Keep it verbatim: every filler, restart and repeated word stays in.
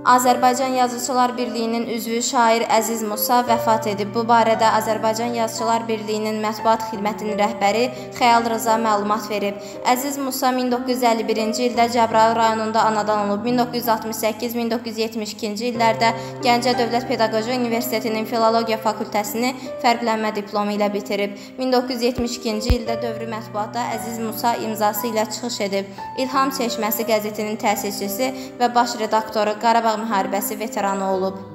Azərbaycan Yazıçılar Birliyinin üzvü şair Əziz Musa vəfat edib. Bu barədə Azərbaycan Yazıçılar Birliyinin mətbuat xidmətinin rəhbəri Xəyal Rza məlumat verib. Əziz Musa min doqquz yüz əlli birinci ildə Cəbrayıl rayonunda anadan olub. min doqquz yüz altmış səkkiz min doqquz yüz yetmiş ikinci illərdə Gəncə Dövlət Pedaqoji Universitetinin Filologiya fakültəsini fərqlənmə diplomu ilə bitirib. min doqquz yüz yetmiş ikinci ildə Dövrü Mətbuatda Əziz Musa imzası ilə çıxış edib. İlham Çeşməsi qəzetinin təsisçisi və baş redaktoru, Qarabağ müharibəsi veteranı olub.